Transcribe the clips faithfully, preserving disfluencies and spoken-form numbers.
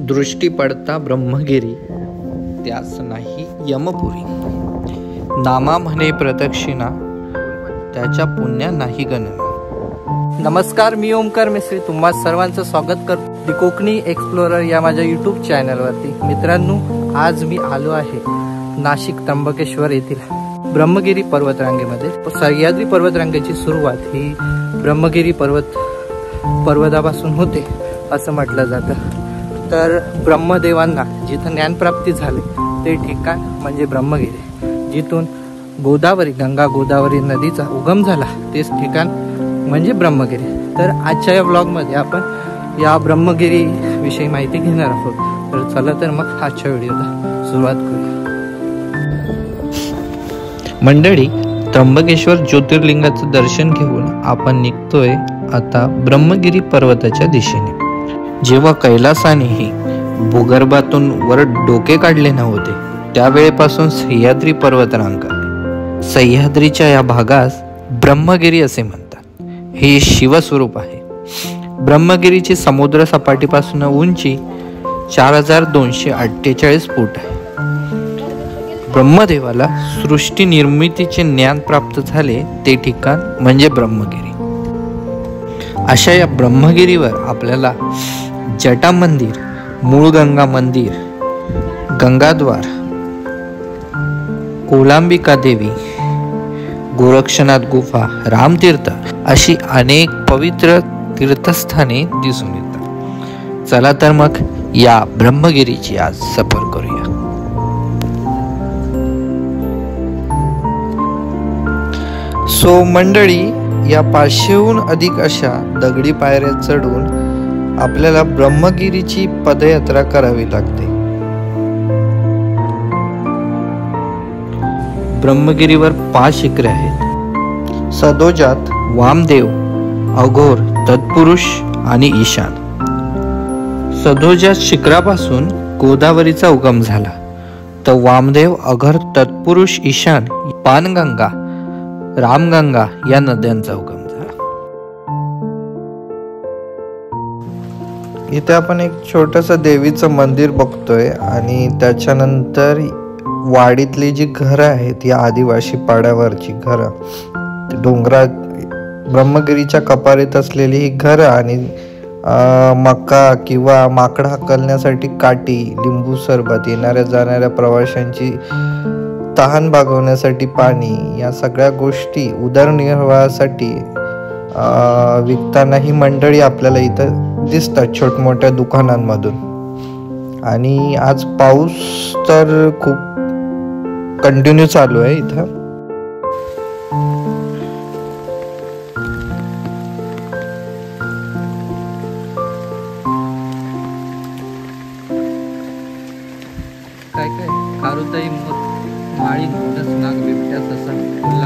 दृष्टी पडता ब्रह्मगिरी, त्यास नाही यमपुरी. नामा म्हणे प्रदक्षिणा, त्याच्या पुण्या नाही गणना. नमस्कार, मी ओमकार मिस्त्री तुम्हा सर्वांचं स्वागत करतो दी कोकणी एक्सप्लोरर या माझ्या यूट्यूब चॅनलवरती. मित्रांनो, आज मी आलो आहे नाशिक त्र्यंबकेश्वर येथील ब्रह्मगिरी पर्वतरांगेमध्ये. सह्याद्री पर्वतरांगेची सुरुवात ही ब्रह्मगिरी पर्वत पर्वतापासून होते असं म्हटलं जातं. तर ब्रह्मदेवांना जिथं ज्ञानप्राप्ती झाली ते ठिकाण म्हणजे ब्रह्मगिरी. जिथून गोदावरी गंगा गोदावरी नदीचा उगम झाला तेच ठिकाण म्हणजे ब्रह्मगिरी. तर आजच्या या ब्लॉगमध्ये आपण या ब्रह्मगिरी विषयी माहिती घेणार आहोत. तर चला तर मग आजच्या व्हिडिओला सुरुवात करूया. मंडळी, त्र्यंबकेश्वर ज्योतिर्लिंगाचं दर्शन घेऊन आपण निघतोय आता ब्रह्मगिरी पर्वताच्या दिशेने. जेव्हा कैलासानेही भूगर्भातून वर डोके काढले नव्हते त्यावेळेपासून सह्याद्री पर्वतरांग, सह्याद्रीच्या या भागास ब्रह्मगिरी असे म्हणतात. हे शिवस्वरूप आहे. ब्रह्मगिरीची समुद्र सपाटीपासून उंची चार हजार दोनशे अठ्ठेचाळीस फूट आहे. ब्रह्मदेवाला सृष्टी निर्मितीचे ज्ञान प्राप्त झाले ते ठिकाण म्हणजे ब्रह्मगिरी. अशा या ब्रह्मगिरीवर आपल्याला जटा मंदिर, मूळ गंगा मंदिर, गंगाद्वार, कोलांबिका देवी, गोरक्षनाथ गुफा, रामतीर्थ अशी अनेक पवित्र तीर्थस्थाने दिसून येतात. चला तर मग या ब्रह्मगिरीची आज सफर करूया. सो मंडळी, या पाचशेहून अधिक अशा दगडी पायऱ्या चढून आपल्याला ब्रह्मगिरीची पदयात्रा करावी लागते. ब्रह्मगिरीवर पाच शिखरे आहेत: सदोजात, वामदेव, अघोर, तत्पुरुष आणि ईशान. सदोजात शिखरापासून गोदावरीचा उगम झाला, तर वामदेव, अघोर, तत्पुरुष, ईशान, पानगंगा, रामगंगा या नद्यांचा उगम झाला. इथे आपण एक छोटंसं देवीचं मंदिर बघतोय आणि त्याच्यानंतर वाडीतली जी घरं आहेत या आदिवासी पाड्यावरची घरं, डोंगरात ब्रह्मगिरीच्या कपारीत असलेली ही घरं आणि मका किंवा माकडं हाकलण्यासाठी काठी, लिंबू सरबत, येणाऱ्या जाणाऱ्या प्रवाशांची तहान भागवण्यासाठी पाणी, या सगळ्या गोष्टी उदरनिर्वाहासाठी विकताना ही मंडळी आपल्याला इथं दिसतात छोटमोठ्या दुकानांमधून. आणि आज पाऊस तर खूप कंटिन्यू चालू आहे इथं. काय काय खारुताई, माळी, मोठस, नाग, बिबट्या, ससा, कोल्हा.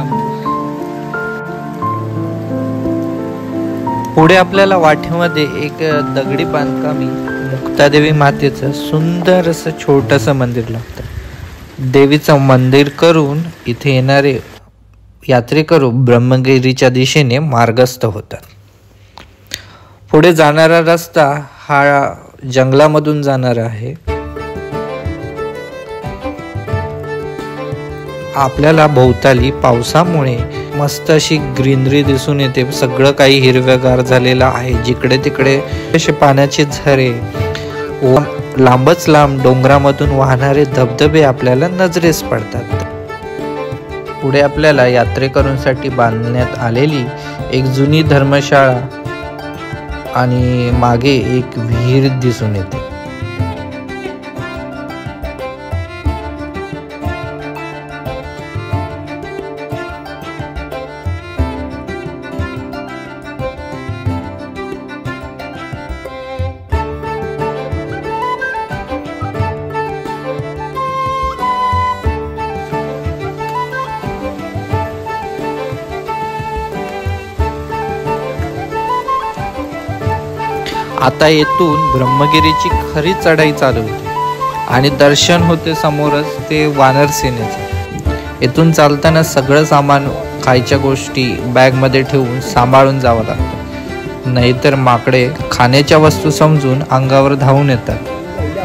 पुढे आपल्याला वाटेमध्ये एक दगडी बांधकामी मुक्तादेवी मातेचं सुंदर असं छोटंसं मंदिर लागतं. देवीचं मंदिर करून इथे येणारे यात्रेकरू ब्रह्मगिरीच्या दिशेने मार्गस्थ होतात. पुढे जाणारा रस्ता हा जंगलामधून जाणारा आहे. आपल्याला भोवताली पावसामुळे मस्त अशी ग्रीनरी दिसून येते. सगळं काही हिरव्यागार झालेलं आहे. जिकडे तिकडे असे पाण्याचे झरे व लांबच लांब डोंगरामधून वाहणारे धबधबे आपल्याला नजरेस पडतात. पुढे आपल्याला यात्रेकरूंसाठी बांधण्यात आलेली एक जुनी धर्मशाळा आणि मागे एक विहीर दिसून येते. आता येथून ब्रह्मगिरीची खरी चढाई चालू होते आणि दर्शन होते समोरच ते वानर सेनेचे. येथून चालताना सगळं सामान, खायच्या गोष्टी बॅगमध्ये ठेवून सांभाळून जावं लागतं, नाहीतर माकडे खाण्याच्या वस्तू समजून अंगावर धावून येतात.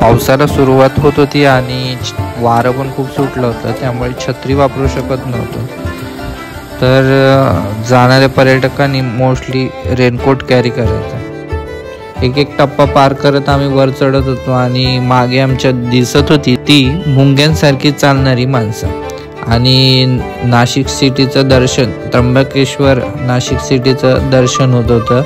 पावसाला सुरुवात होत होती आणि वारं पण खूप सुटलं होतं, त्यामुळे छत्री वापरू शकत नव्हतो. तर जाणाऱ्या पर्यटकांनी मोस्टली रेनकोट कॅरी करायचा. एक एक टप्पा पार करत आम्ही वर चढत होतो आणि मागे आमच्या दिसत होती ती मुंग्यांसारखी चालणारी माणसं. आणि नाशिक सिटीचं दर्शन, त्र्यंबकेश्वर नाशिक सिटीचं दर्शन होत होतं.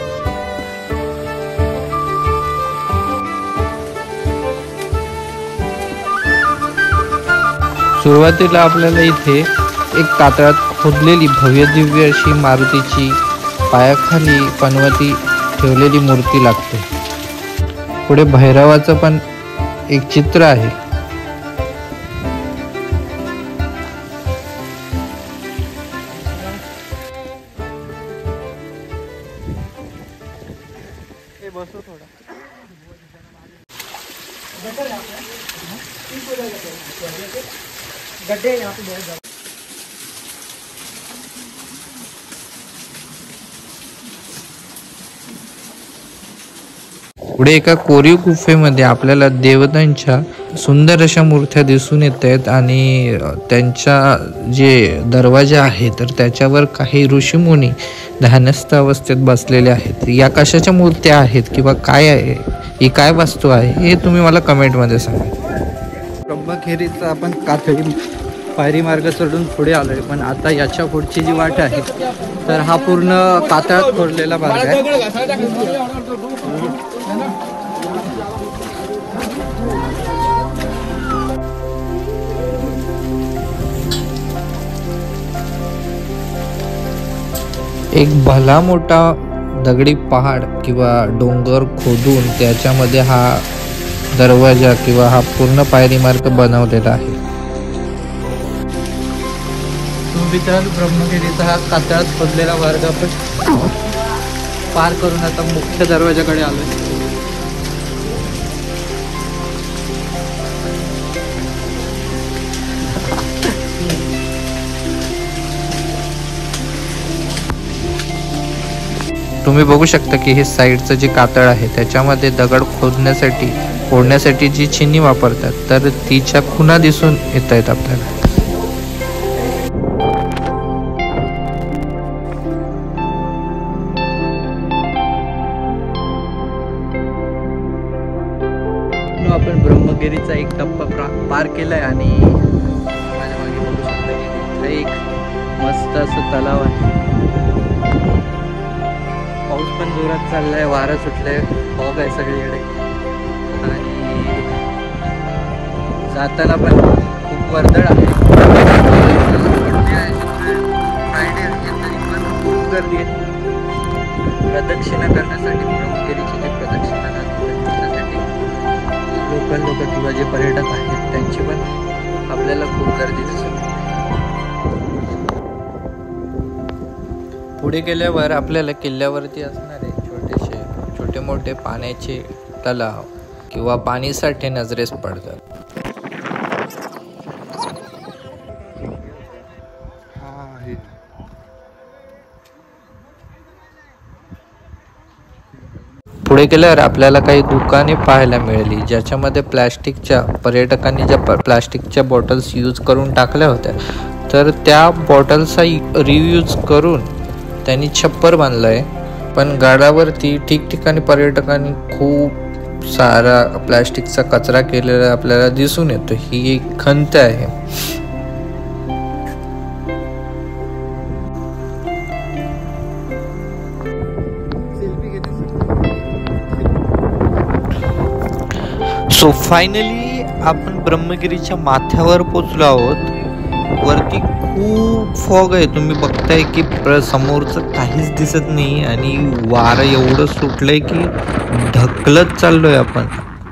सुरुवातीला आपल्याला इथे एक कातळात खोदलेली भव्य दिव्य अशी मारुतीची पायाखाली पनवती ठेवलेली मूर्ती लागते. पुढे भैरवाचं पण एक चित्र आहे. गड्ढे यहाँ पे बहुत ज्यादा. पुढे एका कोरीव गुफेमध्ये आपल्याला देवतांच्या सुंदर अशा मूर्त्या दिसून येत आहेत आणि त्यांच्या जे दरवाजे आहेत तर त्याच्यावर काही ऋषीमुनी ध्यानस्थ अवस्थेत बसलेले आहेत. या कशाच्या मूर्त्या आहेत किंवा काय आहे, ही काय वस्तू आहे, हे तुम्ही मला कमेंटमध्ये सांगा. ब्रह्मगिरीचा आपण कातळी पायरी मार्ग चढून पुढे आलोय, पण आता याच्या पुढची जी वाट आहे तर हा पूर्ण कातळात खोदलेला मार्ग आहे. एक भला मोठा दगडी पहाड किंवा डोंगर खोदून त्याच्यामध्ये हा दरवाजा किंवा हा पूर्ण पायरी मार्ग बनवलेला आहे. मित्रांनो, ब्रह्मगिरीचा हा कातळात खोदलेला मार्ग आपण पार करून आता मुख्य दरवाजाकडे आलोय. तुम्ही बघू शकता की हे साईडचं जे कातळ आहे त्याच्यामध्ये दगड खोदण्यासाठी फोडण्यासाठी जी चिनी वापरतात तर तिच्या खुणा दिसून येत आहेत आपल्याला. आपण ब्रह्मगिरीचा एक टप्पा पार केलाय आणि माझ्या मागे बघू शकता की तिथे एक मस्त असं तलाव आहे. पाऊस पण जोरात चाललाय, वारा सुटलाय, फॉग आहे सगळीकडे आणि जाताना पण खूप वर्दळ आहे. फ्रायडे आहे तरी पण खूप गर्दी आहे. प्रदक्षिणा करण्यासाठी ब्रह्मगिरीची जी प्रदक्षिणा करण्यासाठी लोकल लोक किंवा जे पर्यटक आहेत त्यांची पण आपल्याला खूप गर्दी दिसत. पुढे गेल्यावर आपल्याला किल्ल्यावरती असणारे छोटेसे छोटे मोठे पाण्याचे तलाव किंवा पाणीसाठे नजरेस पडतात. पुढे गेल्यावर आपल्याला काही दुकाने पाहायला मिळाली ज्याच्यामध्ये प्लॅस्टिकच्या पर्यटकांनी ज्या प्लॅस्टिकच्या बॉटल्स यूज करून टाकल्या होत्या तर त्या बॉटल्सचा रियूज करून त्यांनी छप्पर बांधलं आहे. पण गडावरती ठिकठिकाणी पर्यटकांनी खूप सारा प्लॅस्टिकचा कचरा केलेला आपल्याला दिसून येतो. ही एक खंत आहे. सो फायनली आपण ब्रह्मगिरीच्या माथ्यावर पोचलो आहोत. वरती खूप फॉग आहे, तुम्ही बघताय की समोरचं काहीच दिसत नाही आणि वारं एवढं सुटलंय की ढकलत चाललोय आपण.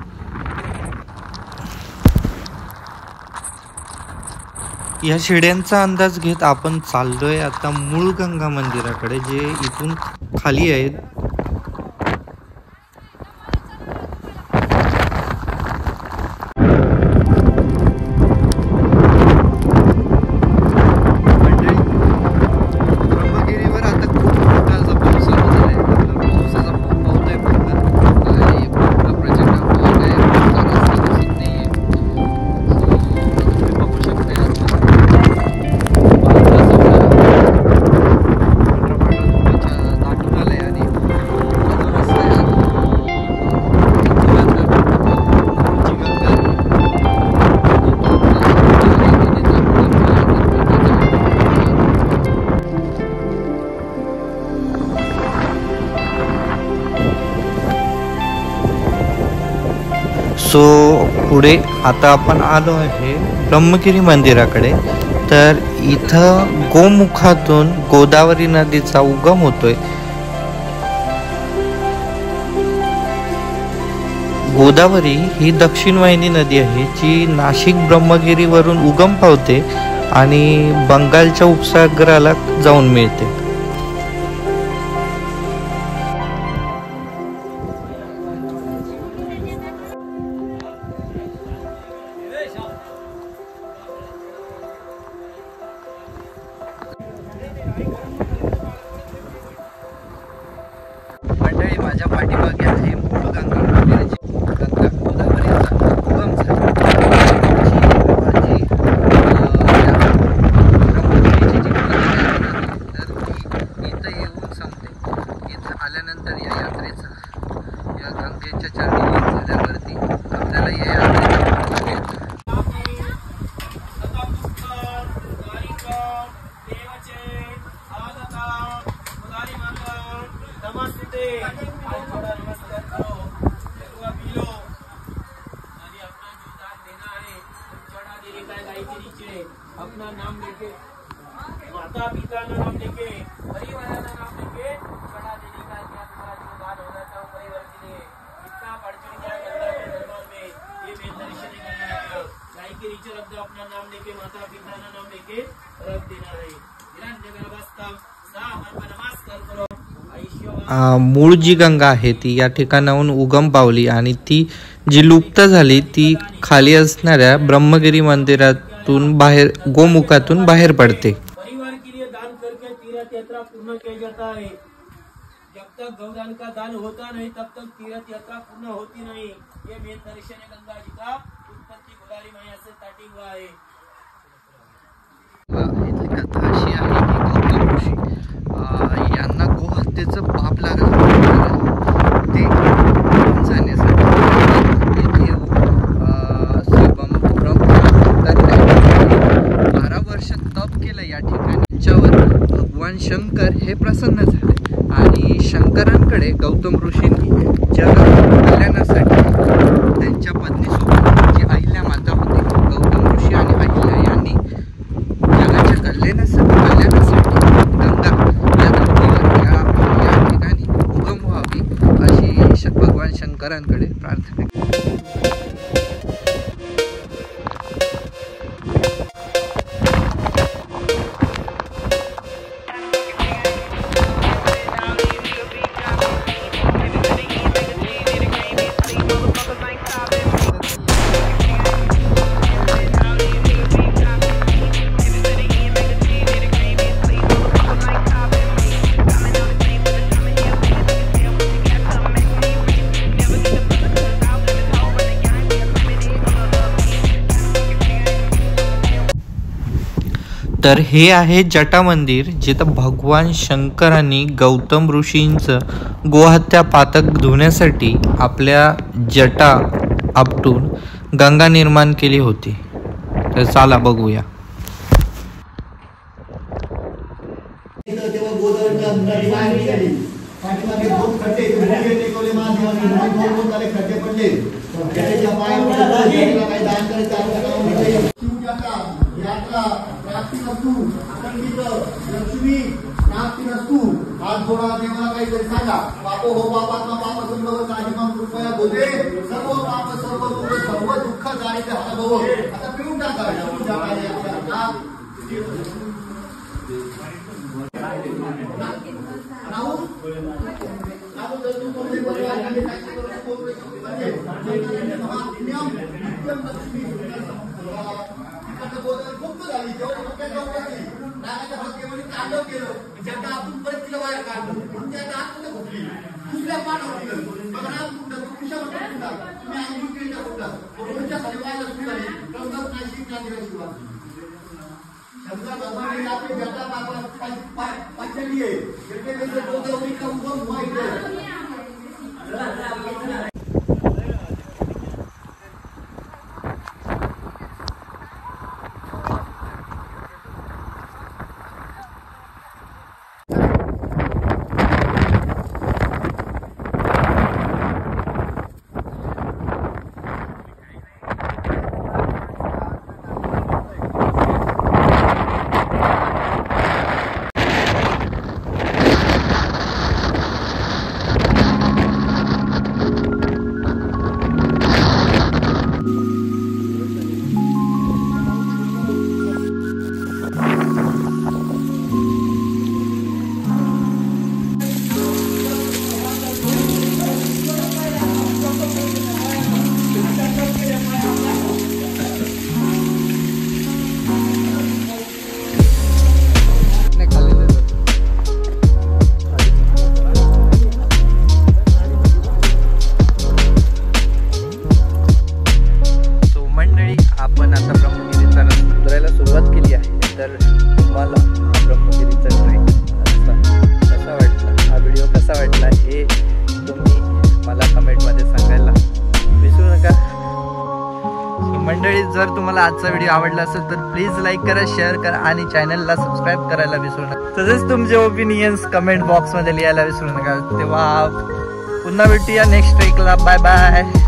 या शिड्यांचा अंदाज घेत आपण चाललोय आता मूळ गंगा मंदिराकडे जे इथून खाली आहेत. सो पुढे आता आपण आलो आहे ब्रह्मगिरी मंदिराकडे. तर इथं गोमुखातून गोदावरी नदीचा उगम होतोय. गोदावरी ही दक्षिण वाहिनी नदी आहे जी नाशिक ब्रह्मगिरीवरून उगम पावते आणि बंगालच्या उपसागराला जाऊन मिळते. मंडळी, माझ्या पाठीमागे आहे गंगा मंदिराची गंगा गोदावरीचा उगम झाला. इथं येऊन संपते. इथं आल्यानंतर या यात्रेचा या गंगेच्या चरणी झाल्यावरती आपल्याला या यात्रेचा फायदा मिळतो. अपना नाम लेके माता पिता का नाम लेके परिवार का नाम लेके चढ़ा देने का क्या तुम्हारा जो दान होना था परिवार के लिए इतना बढ़ चढ़ गया गंगा के दरबार में. ये मैं दर्शन करना है. गाय के नीचे रख दो अपना नाम लेके माता पिता का नाम लेके रख देना है. हिरण्य गर्भस्थ सामर्प नमस्कार करो. मूळ जी गंगा आहे ती या ठिकाणाहून उगम पावली आणि ती जी लुप्त झाली ती खाली असणाऱ्या ब्रह्मगिरी मंदिरातून बाहेर गोमुखातून बाहेर पडते. परिवार के लिए दान करके तीर्थ यात्रा पूर्ण किया जाता है. जब तक गौदान का दान होता नहीं तब तक तीर्थ यात्रा पूर्ण होती नहीं. ये मेन दर्शन है गंगा जी का. उत्पत्ति गोदावरी मैया से स्टार्टिंग हुआ है. इथली कथा अशी आहे की गौतम ऋषी यांना गोहत्येचं पाप लागलं. ते जाण्यासाठी इथे बारा वर्ष तप केलं या ठिकाणी. त्यांच्यावर भगवान शंकर हे प्रसन्न झाले आणि शंकरांकडे गौतम ऋषींनी जग कल्याणासाठी त्यांच्या पत्नीसोबत जी अहिल्या माता होती, गौतम ऋषी आणि अहिल्या यांनी जगाच्या कल्याणासाठी कल्याणासाठी गंगा या धरतीवर या या ठिकाणी उगम व्हावी अशी भगवान शंकरांकडे प्रार्थना केली. तर हे आहे जटा मंदिर, जिथं भगवान शंकरांनी गौतम ऋषींचं गोहत्या पातक धुण्यासाठी आपल्या जटा आपटून गंगा निर्माण केली होती. तर चला बघूया. लक्ष्मी प्राप्ती वस्तू हात जोडा देवाला काहीतरी सांगा. पापो हो पापात्मा पाप संभव काहीमा कृपया बोधे सर्व पाप सर्व दुःख सर्व दुःख जायचे हरभव. आता पिऊन टाका. आपण परत तिला बाहेर काढलो म्हणून त्याच्या आतमध्ये घुसली. दुसऱ्या पाण्यावर गेलो बघा तुम्ही अंगून केल्या कुठला खाली व्हायला सुरू झाली. गंगाच नाशिक नांदेड सुरुवात. शंकर भगवान ने आपके जटा पापा पचली है जितने में गोदावरी का उगम हुआ है. तुम्हाला आजचा व्हिडिओ आवडला असेल तर प्लीज लाईक करा, शेअर करा आणि चॅनलला सबस्क्राईब करायला विसरू नका. तसेच तुमचे ओपिनियन्स कमेंट बॉक्समध्ये लिहायला विसरू नका. तेव्हा पुन्हा भेटूया नेक्स्ट ट्रेकला. Bye bye.